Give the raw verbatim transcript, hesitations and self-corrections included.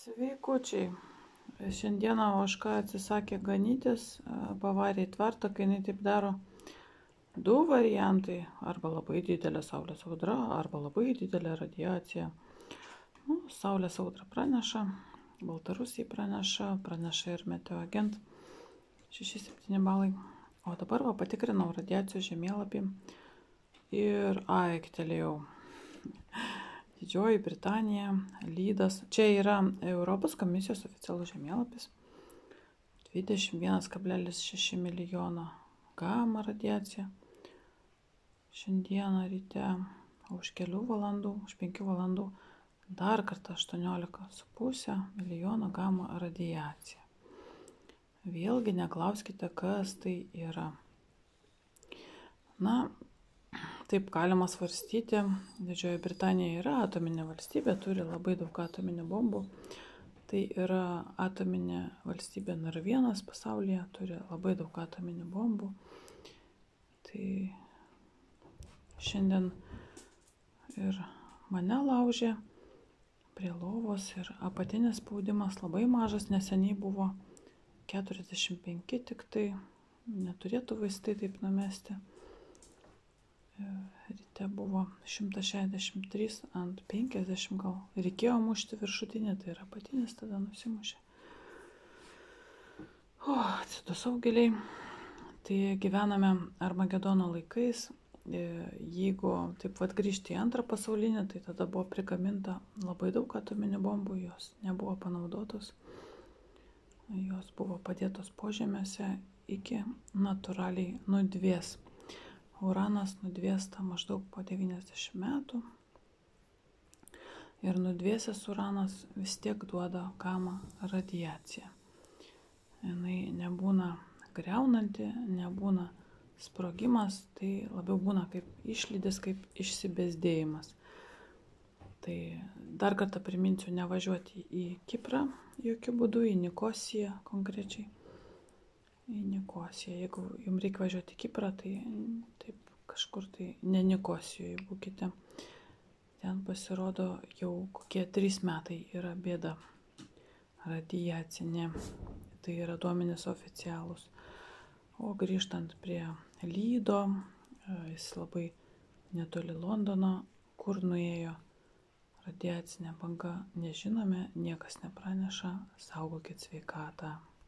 Sveikučiai. Šiandieną ožka atsisakė ganytis, pavarė į tvartą, kai jinai taip daro. Du variantai - arba labai didelė saulės audra, arba labai didelė radiacija. Nu, saulės audra praneša, Baltarusijai praneša, praneša ir Meteoagent šeši septyni balai. O dabar va patikrinau radiacijos žemėlapį ir aiktelėjau. Didžioji Britanija, Lydas. Čia yra Europos komisijos oficialus žemėlapis. dvidešimt vienas kablelis šeši milijono gama radiacija. Šiandieną ryte už kelių valandų, už penkių valandų dar kartą aštuoniolika su puse milijono gama radiacija. Vėlgi neklauskite, kas tai yra. Na, taip galima svarstyti. Didžioji Britanija yra atominė valstybė, turi labai daug atominių bombų. Tai yra atominė valstybė number vienas pasaulyje, turi labai daug atominių bombų. Tai šiandien ir mane laužė prie lovos ir apatinis spaudimas labai mažas, neseniai buvo keturiasdešimt penki tik tai, neturėtų vaistai taip numesti. Ryte buvo šimtas šešiasdešimt trys ant penkiasdešimt gal. Reikėjo mušti viršutinį, tai yra apatinis, tada nusimušė. O, atsidusau giliai. Tai gyvename Armagedono laikais. Jeigu taip pat grįžti į antrą pasaulinį, tai tada buvo prigaminta labai daug atominių bombų, jos nebuvo panaudotos. Jos buvo padėtos požemiuose iki natūraliai nudvės. Uranas nudvėsta maždaug po devyniasdešimt metų ir nudvėsęs uranas vis tiek duoda gama radiaciją. Jinai nebūna greunanti, nebūna sprogimas, tai labiau būna kaip išlydis, kaip išsibezdėjimas. Tai dar kartą priminsiu, nevažiuoti į Kiprą jokių būdų, į Nikosiją konkrečiai. Į Nikosiją. Jeigu jums reikia važiuoti į Kiprą, tai taip kažkur tai ne Nikosijoje būkite. Ten pasirodo jau kokie trys metai yra bėda radiacinė. Tai yra duomenys oficialūs. O grįžtant prie Lydo, jis labai netoli Londono, kur nuėjo radiacinė banga, nežinome, niekas nepraneša, saugokit sveikatą.